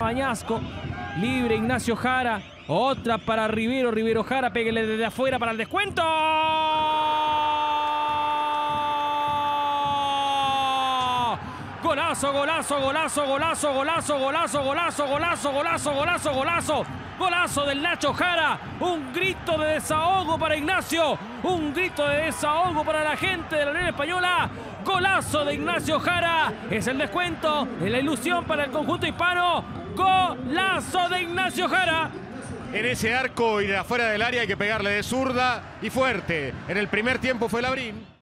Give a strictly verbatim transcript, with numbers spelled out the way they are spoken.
Bañasco. Libre Ignacio Jara. Otra para Rivero. Rivero Jara. Péguele desde afuera para el descuento. Golazo, golazo, golazo, golazo, golazo, golazo, golazo, golazo, golazo, golazo, golazo. Golazo del Nacho Jara. Un grito de desahogo para Ignacio. Un grito de desahogo para la gente de la Unión Española. Golazo de Ignacio Jara. Es el descuento. Es la ilusión para el conjunto hispano. Golazo de Ignacio Jara. En ese arco y de afuera del área hay que pegarle de zurda y fuerte. En el primer tiempo fue Labrín.